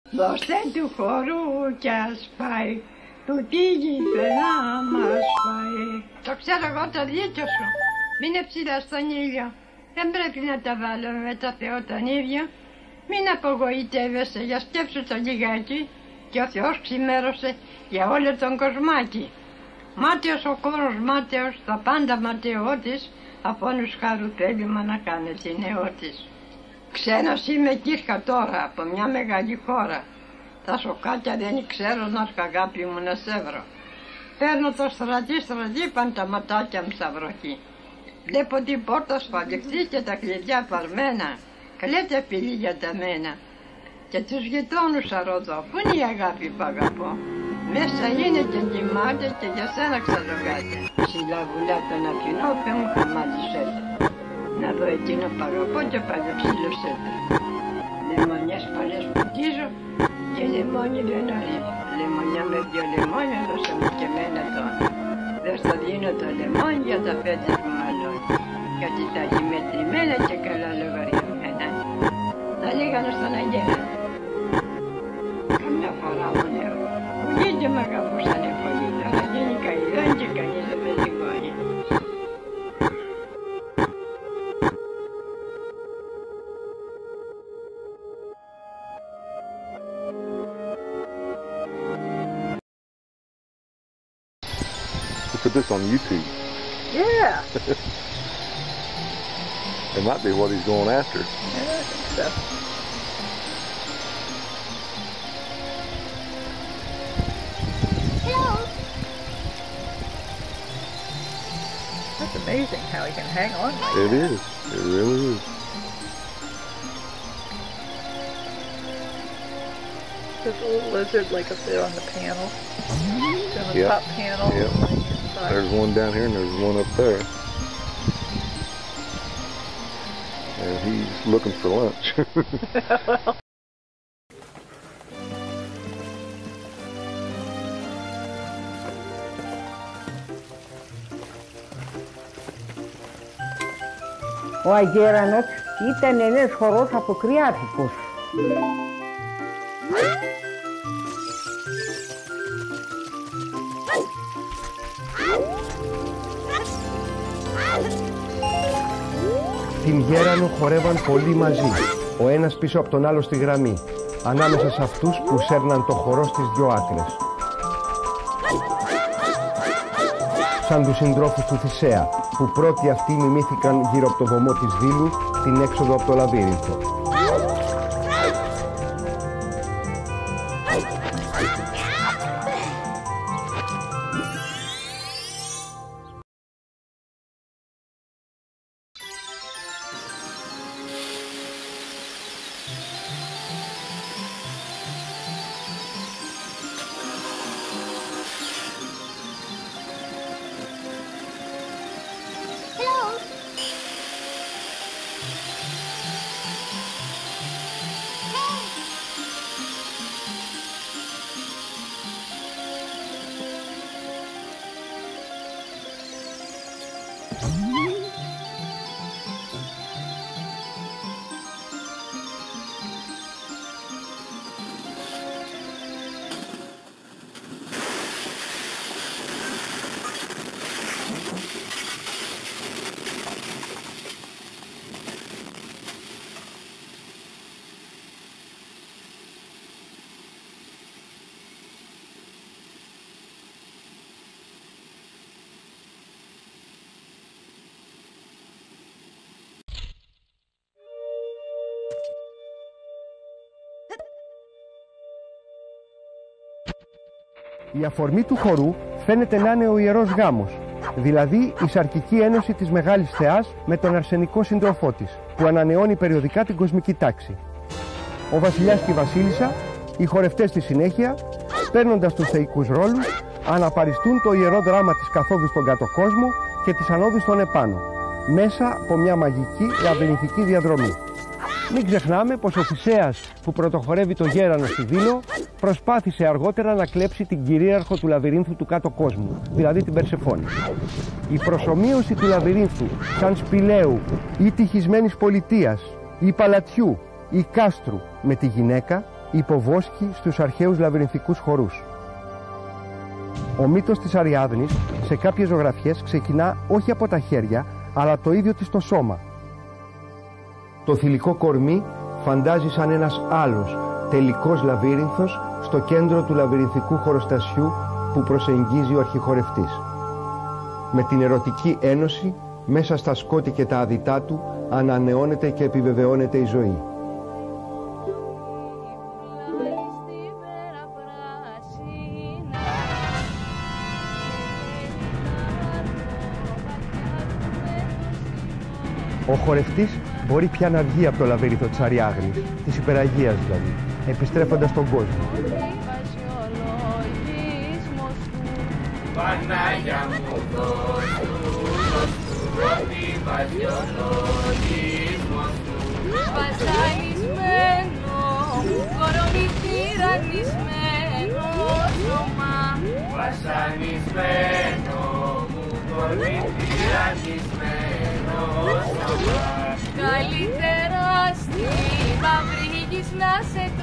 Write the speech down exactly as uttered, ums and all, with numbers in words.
Δώστε του χορού κι ας πάει, του τίγηθε να μας πάει. Το ξέρω εγώ το δίκιο σου, μην είναι ψηλά στον ήλιο. Δεν πρέπει να τα βάλουμε με το Θεό τον ίδιο. Μην απογοητεύεσαι, για σκέψου το λιγάκι. Και ο Θεός ξημέρωσε για όλο τον κοσμάκι. Μάταιος ο κόρος μάταιος, τα πάντα ματαιώτης, από όλους χάρου θέλημα να κάνει την νεότης. Ξένος είμαι Κύρκα τώρα, από μια μεγάλη χώρα. Τα σοκάκια δεν ξέρω να έρχα αγάπη μου να σε βρω. Παίρνω το στρατή στρατή, παν τα ματάκια μου στα βροχή. Βλέπω την πόρτα σφαλιχτή και τα κλειδιά παρμένα. Κλαίτε φίλοι για τα μένα. Και τους γειτόνους αρρώδω, πού είναι η αγάπη που αγαπώ. Μέσα είναι και κοιμάται και για σένα ξαλογάται. Ψηλά βουλιά τον αφινό, παι μου χαμάτισέτε. Να δω εκείνο που αγαπώ και πάλι ψηλωσέτε. Λεμονιές παλιές πουτίζω και λεμόνι δεν ορίζει. Λεμονιά με δυο λεμόνια δώσε μου και μένα τώρα. Δεν στο δίνω το λεμόνι για τα πέντε που μαλώνει. Γιατί τα έχει μετρημένα και καλά λογαριασμένα. Τα λέγανε στον αγέρα. Καμιά φορά μου λέω, που γίνεται μ' αγαπούσανε πολύ. Τώρα γίνει καηδόν και κανείς δεν με σηκώνει. Put this on YouTube. Yeah. It might be what he's going after. Yeah, I think so. Hello. That's amazing how he can hang on like It that. is. It really is. There's a little lizard like up there on the panel. It's on the Yep. top panel. Yep. On the inside. There's one down here and there's one up there. And he's looking for lunch. Well, Ο Αγέρανος ήταν ένας χορός αποκριάτικος. Την Γέρανο χορεύαν πολύ μαζί, ο ένας πίσω από τον άλλο στη γραμμή, ανάμεσα σε αυτούς που σέρναν το χορό στις δυο άκρες. Σαν τους συντρόφους του Θησέα, που πρώτοι αυτοί μιμήθηκαν γύρω από το βωμό της Δήλου την έξοδο από το λαβύρινθο. Η αφορμή του χορού φαίνεται να είναι ο Ιερός Γάμος, δηλαδή η σαρκική ένωση της Μεγάλης Θεάς με τον αρσενικό σύντροφό της, που ανανεώνει περιοδικά την κοσμική τάξη. Ο βασιλιάς και η βασίλισσα, οι χορευτές στη συνέχεια, παίρνοντας τους θεϊκούς ρόλους, αναπαριστούν το ιερό δράμα της καθόδου στον κάτω κόσμο και της ανόδου στον επάνω, μέσα από μια μαγική λαβυρινθική διαδρομή. Μην ξεχνάμε πως ο Θησέας, που πρωτοχορεύει το Γέρανο στη Δήλο, προσπάθησε αργότερα να κλέψει την κυρίαρχο του λαβυρίνθου του κάτω κόσμου, δηλαδή την Περσεφόνη. Η προσομοίωση του λαβυρίνθου σαν σπηλαίου ή τυχισμένης πολιτείας ή παλατιού ή κάστρου με τη γυναίκα υποβόσκει στους αρχαίους λαβυρινθικούς χορούς. Ο μύτος της Αριάδνης σε κάποιες ζωγραφιές ξεκινά όχι από τα χέρια, αλλά το ίδιο της το σώμα. Το θηλυκό κορμί φαντάζει σαν ένας άλλος, τελικός λαβύρινθος στο κέντρο του λαβυρινθικού χοροστασιού που προσεγγίζει ο αρχιχορευτής. Με την ερωτική ένωση, μέσα στα σκότη και τα αδυτά του, ανανεώνεται και επιβεβαιώνεται η ζωή. Ο χορευτής μπορεί πια να βγει από το λαβύρινθο της Αριάδνης, της υπεραγίας δηλαδή, επιστρέφοντας στον κόσμο. Πανάγια μου δώσ' του, δώσ' του, ότι βάζει ο λογισμός του. Βασανισμένο μου κορμί τυραννισμένο σώμα. Βασανισμένο μου κορμί τυραννισμένο σώμα. Καλύτερα στη μαύρη γης να σε